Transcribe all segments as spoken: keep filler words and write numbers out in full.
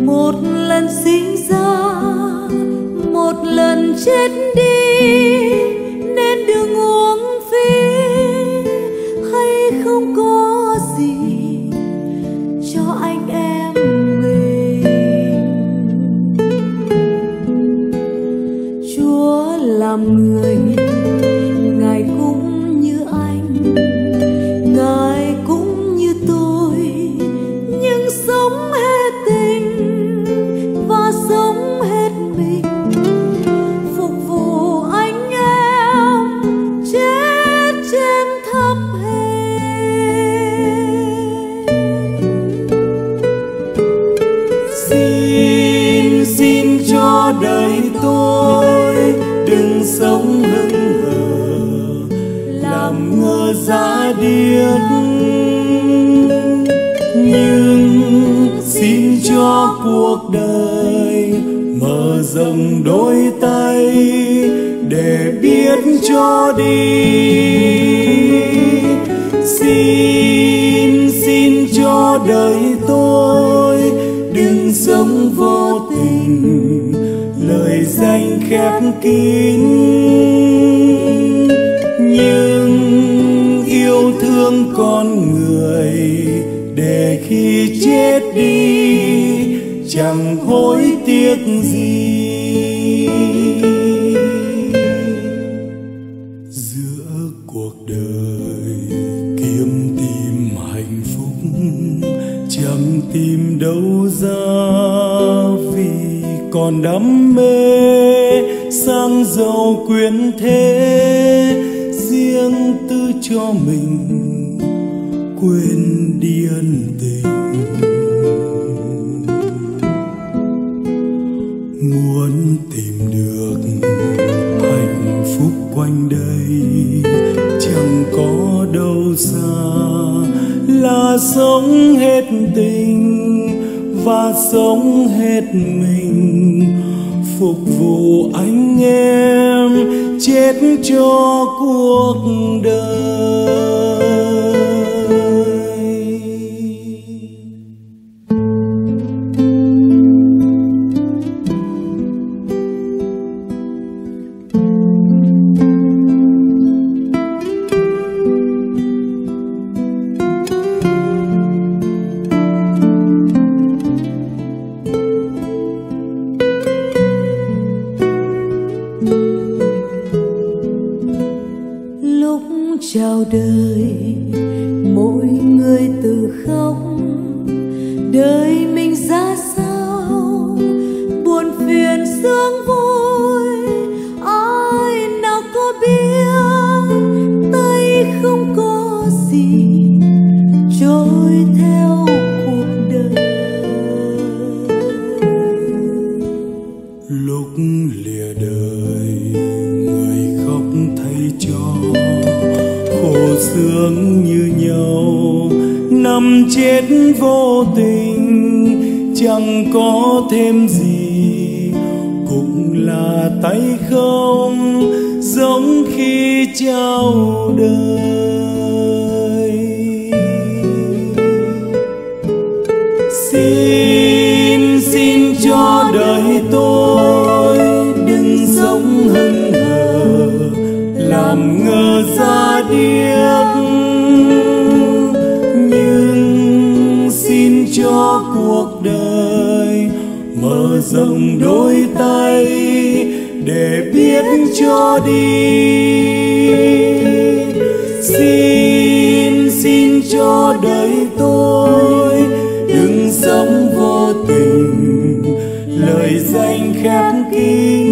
một lần sinh ra, một lần chết đi, nên đừng uổng phí hay không có gì cho anh em mình. Chúa làm người, Ngài cũng như anh, Ngài cũng như tôi, nhưng sống hết tình và sống hết mình, phục vụ anh em chết trên tháp hèn. Xin, xin cho đời tôi đừng sống hững hờ, làm ngơ giá điếc, nhưng xin cho cuộc đời mở rộng đôi tay để biết cho đi. Xin, xin cho đời tôi đừng sống vô tình, lời danh khép kín, nhưng yêu thương con người để khi chết đi chẳng hối tiếc gì. Giữa cuộc đời kiếm tìm hạnh phúc chẳng tìm đâu ra, vì còn đam mê sang giàu quyền thế, riêng tư cho mình quên đi ân tình. Muốn tìm được hạnh phúc quanh đây chẳng có đâu xa, là sống hết tình và sống hết mình, phục vụ anh em chết cho cuộc đời. Lúc chào đời mỗi người tự khóc, đời mình ra sao buồn phiền sướng vui, ai nào có biết tay không có gì trôi theo cuộc đời. Lúc lìa đời người khóc thay cho khổ sướng như nhau, nằm chết vô tình chẳng có thêm gì, cũng là tay không giống khi chào đời. Xin, xin cho đời tôi đừng sống hững hờ, làm ngơ ra điếc, nhưng xin cho cuộc đời mở rộng đôi tay để biết cho đi. Xin, xin cho đời tôi đừng sống vô tình, lời danh khép kín,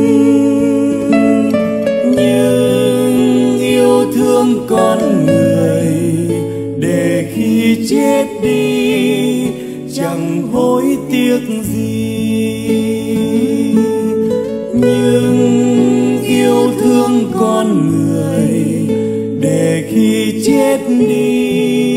nhưng yêu thương con người để khi chết đi chẳng hối tiếc gì, nhưng yêu thương con người để khi chết đi